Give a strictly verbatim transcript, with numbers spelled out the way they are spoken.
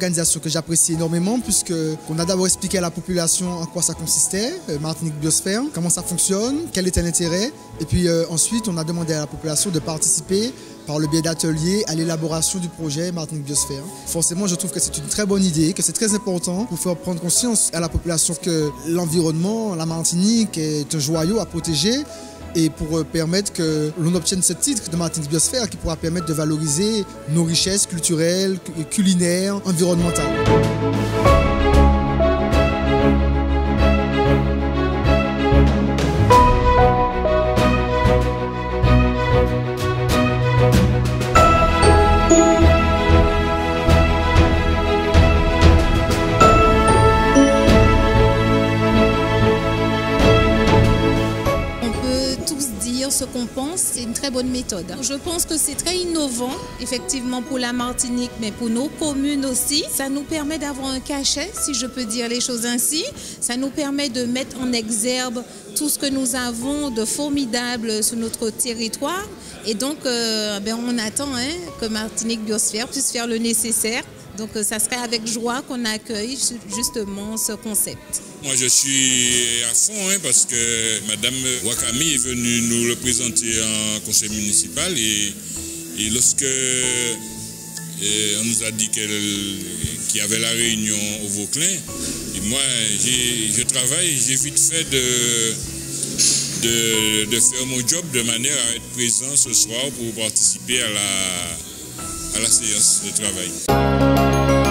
organisation que j'apprécie énormément puisque on a d'abord expliqué à la population en quoi ça consistait, euh, Martinique Biosphère, comment ça fonctionne, quel était l'intérêt. Et puis euh, ensuite, on a demandé à la population de participer par le biais d'ateliers à l'élaboration du projet Martinique Biosphère. Forcément, je trouve que c'est une très bonne idée, que c'est très important pour faire prendre conscience à la population que l'environnement, la Martinique est un joyau à protéger et pour permettre que l'on obtienne ce titre de Martinique Biosphère qui pourra permettre de valoriser nos richesses culturelles, culinaires, environnementales. Ce qu'on pense, c'est une très bonne méthode. Je pense que c'est très innovant, effectivement, pour la Martinique, mais pour nos communes aussi. Ça nous permet d'avoir un cachet, si je peux dire les choses ainsi. Ça nous permet de mettre en exergue tout ce que nous avons de formidable sur notre territoire. Et donc, euh, ben, on attend hein, que Martinique Biosphère puisse faire le nécessaire. Donc, ça serait avec joie qu'on accueille justement ce concept. Moi, je suis à fond hein, parce que Madame Wakami est venue nous le présenter en conseil municipal et, et lorsque et on nous a dit qu'il y avait la réunion au Vauclin, et moi, je travaille, j'ai vite fait de, de, de faire mon job de manière à être présent ce soir pour participer à la, à la séance de travail.